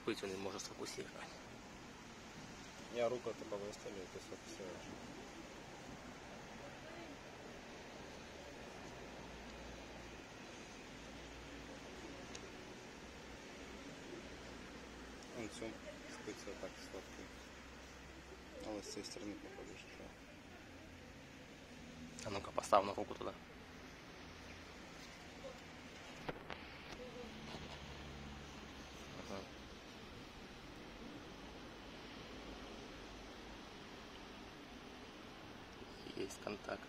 шпицю не може сфокусувати. Я руку тебе виставлю, ти сфокусуєш. Он цю шпицю так сфоткай. Але з цієї сторони походиш. А ну-ка, постав на руку туди. Ага. Есть контакт.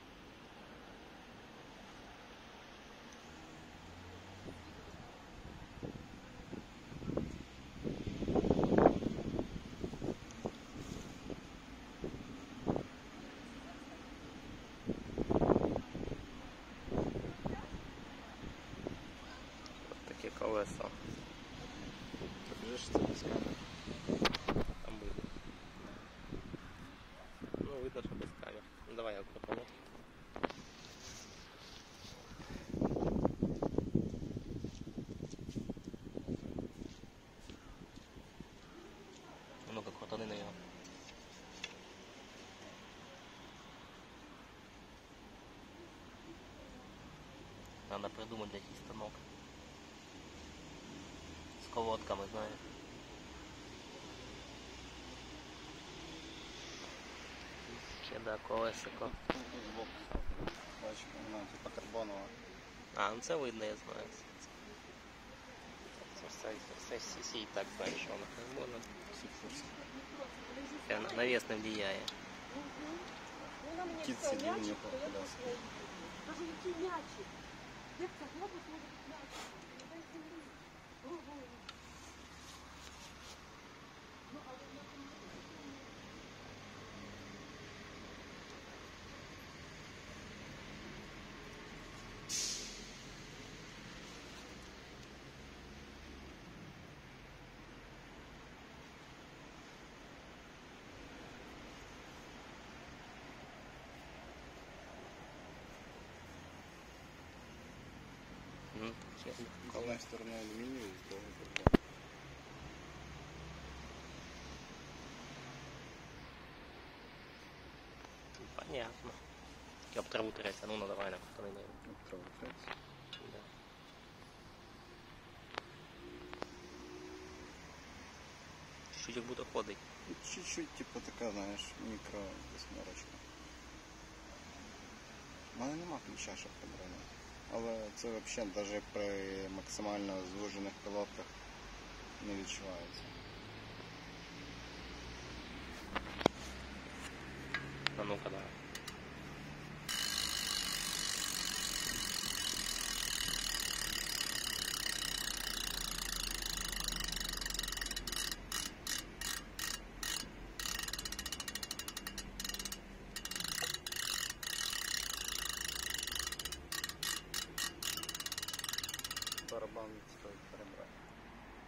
Колесо. Покажи, що це без камери. Там видно. Ну, видно, що без камер. Ну, давай я пропоную. Ну-ка, крутани на нього. Надо придумать якийсь станок. С колодками, знаешь. Ще, да, колесико. Збоку. Бачиш, вона типа карбонова. А, ну це видно, я знаю. Це всі і так знають, що вона карбонова. Всі в курсі. Навес не влияє. Кіт сидів, нюхав коляску. Кажу, який м'ячик? Як це глобус може бути м'ячик? Дай землі. Ого. Ну, але вона там не буде. З одної сторони алюмінію, з другої карбон. Понятно. Я об траву трясся, ну давай на крутани на нього. Обтравити. Да. Чуть як буде ходить. Чуть-чуть, типу, така, знаєш, мікро восьмерочка. У мене нема ключа, щоб побронити. Але це взагалі навіть при максимально звужених колодках не відчувається. А ну-ка, давай.